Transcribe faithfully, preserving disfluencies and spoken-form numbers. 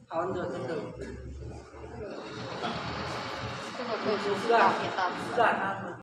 含的这个， 这个可以说是大片大自然。